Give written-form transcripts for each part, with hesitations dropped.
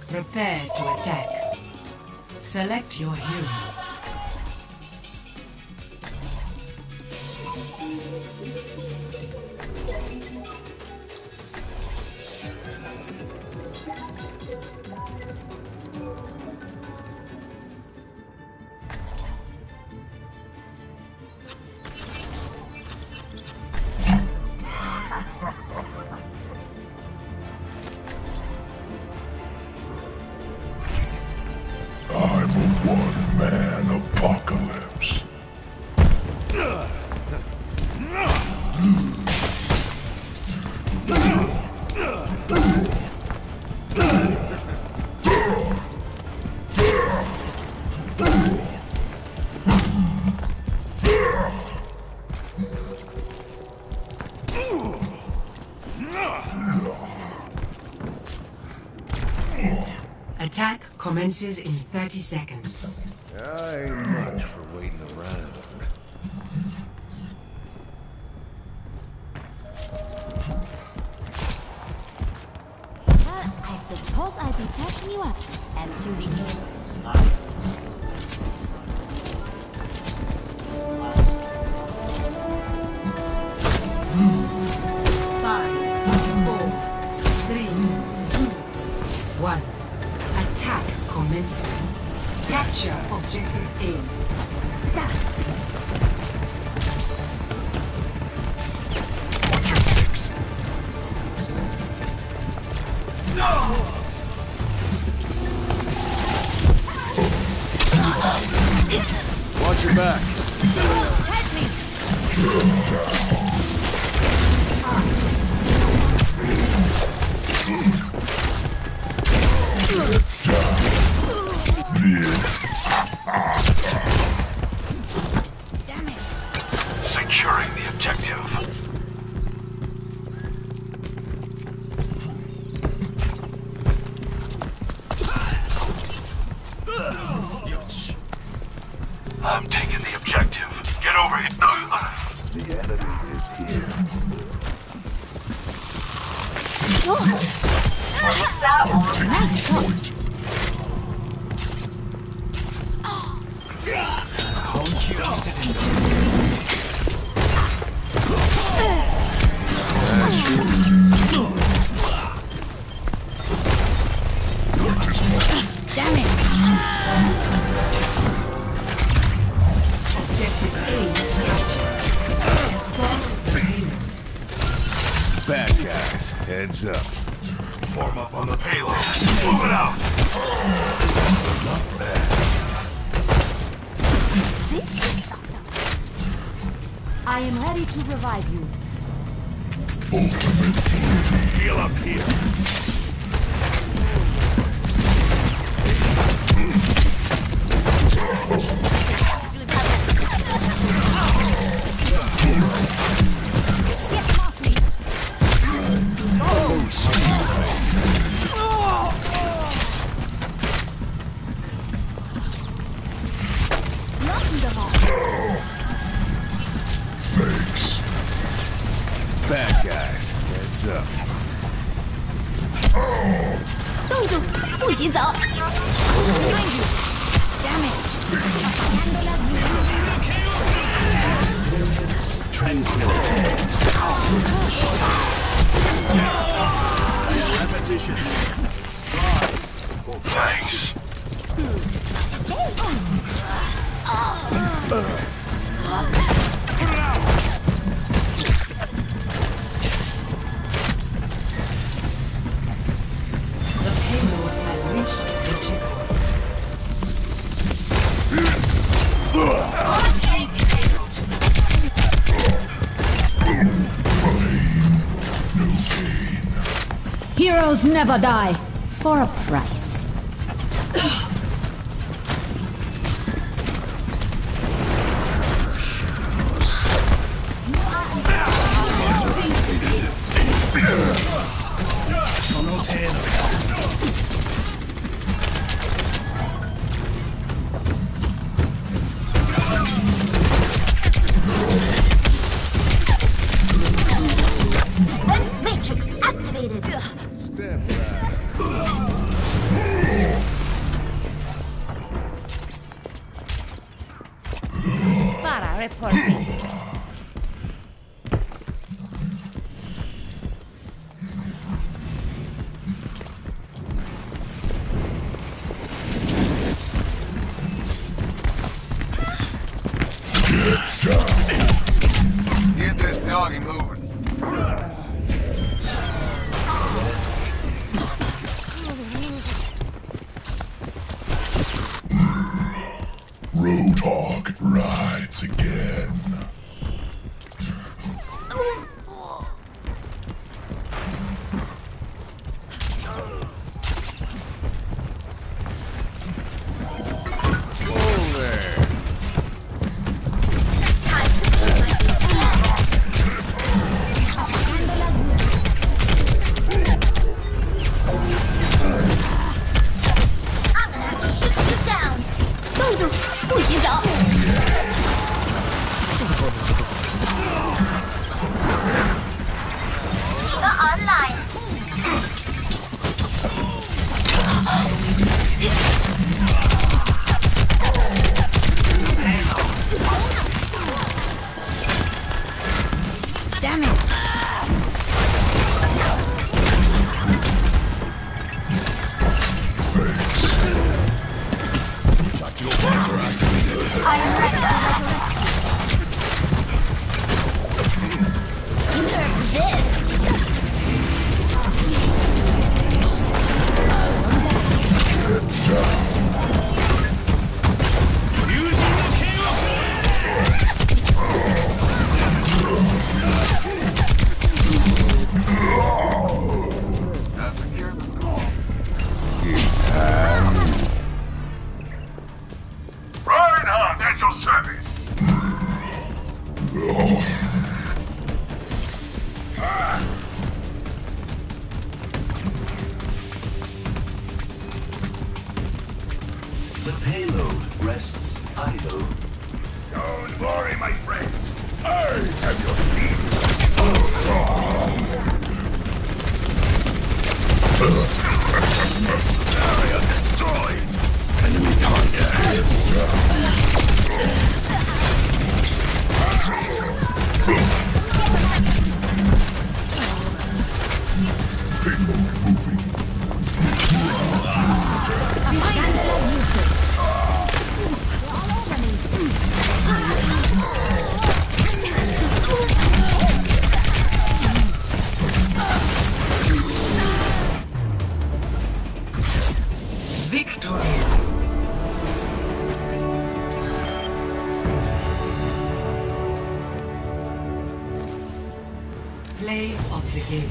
Prepare to attack. Select your hero. I'm a one-man apocalypse. Attack commences in 30 seconds. I ain't much for waiting around. Well, I suppose I'll be catching you up as you begin. Five, four, three, two, one. Attack commencing. Capture objective A. What's your fix? Watch your back. Help me! Damn it! Securing the objective. I'm taking the objective. Get over here. The enemy is here. Nice point. Damn it! Objective A is captured. Escort the payload. Bad guys, heads up. Form up on the payload. Move it out. Not bad. I am ready to revive you. Heal up here. Get off me! Not in the hall. Thanks. Bad guys, heads up. 冻住！不许走！ Behind you! Damn it! Handle as you wish. Tranquility. Repetition. Thanks. The payload has reached the checkpoint. Heroes never die. For a price. Matrix activated. Step back. Teleporting. Get this doggy moving. Roadhog rides again. Down. 冻住，不许走。The online. Damn it. I am ready. Deserve this. It's time. Reinhardt at your service. The payload rests idle. Don't worry, my friends. I have your seat. Area destroyed. Enemy contact. Victory. Play of the game.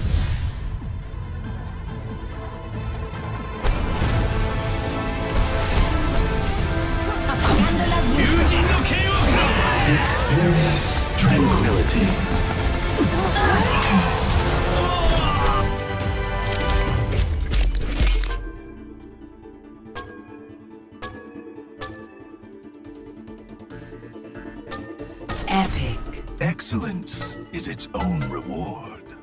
Experience tranquility. Epic. Excellence is its own reward.